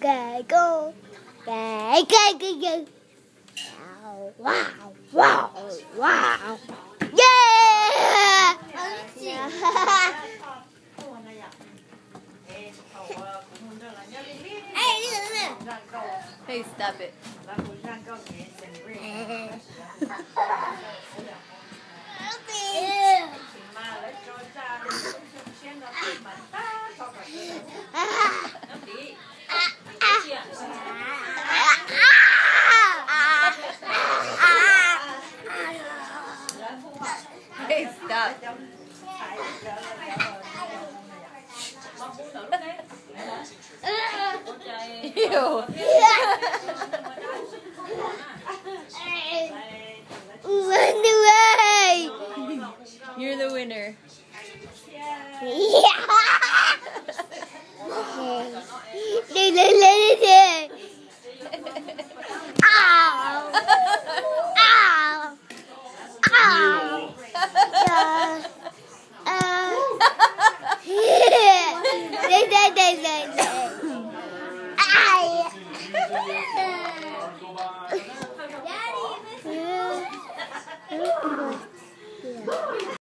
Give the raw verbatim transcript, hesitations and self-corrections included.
Gay go. Gay gay gay gay. Wow wow wow. Yeah. Hey, stop it. Hey, stop. Ew. Run away! You're the winner. Yeah. Ow! Ow! Ow! Yeah. Uh. Yeah.